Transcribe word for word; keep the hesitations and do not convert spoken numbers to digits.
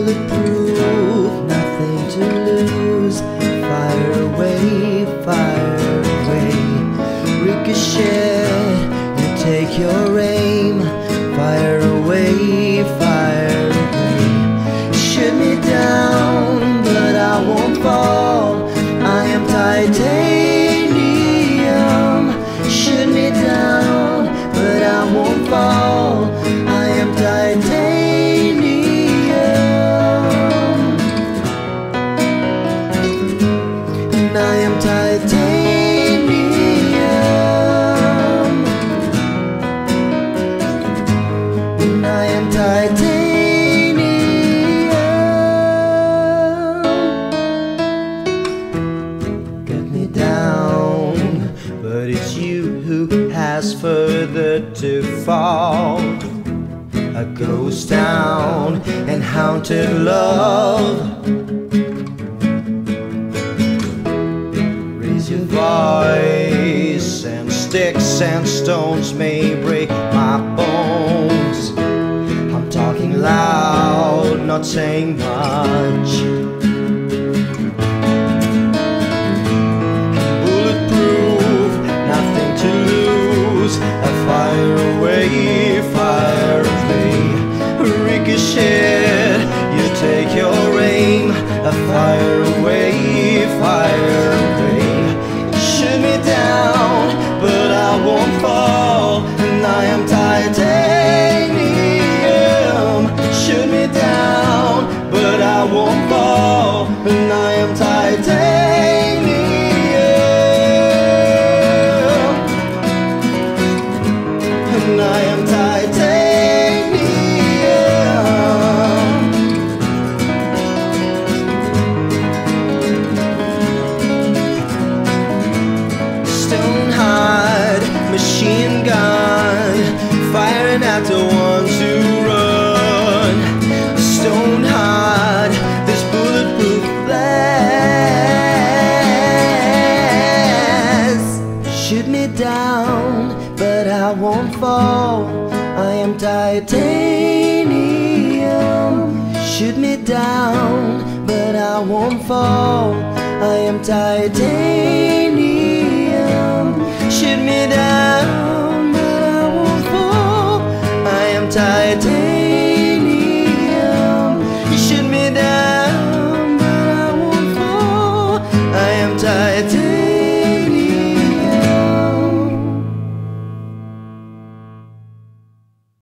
bulletproof, nothing to lose. Fire away, fire away. Ricochet, you take your aim. Fire away, fire away. Shoot me down, but I won't fall. I am titanium. Shoot me down, but I won't fall. I am titanium. And I am titanium. And I am titanium. Cut me down, but it's you who has further to fall. A ghost town and haunted love. Raise your voice, and sticks and stones may break my bones. I'm talking loud, not saying much. Bulletproof, nothing to lose. A fire away, fire away. Ricochet, you take your aim. A fire away, fire away. Shoot me down, but I won't fall. And I am titanium. Shoot me down, but I won't fall. And I am titanium. And I am titanium. Stone hard machine gun, firing at the ones who run. Stone hard, this bulletproof glass. Shoot me down, but I won't fall. I am titanium. Shoot me down, but I won't fall. I am titanium.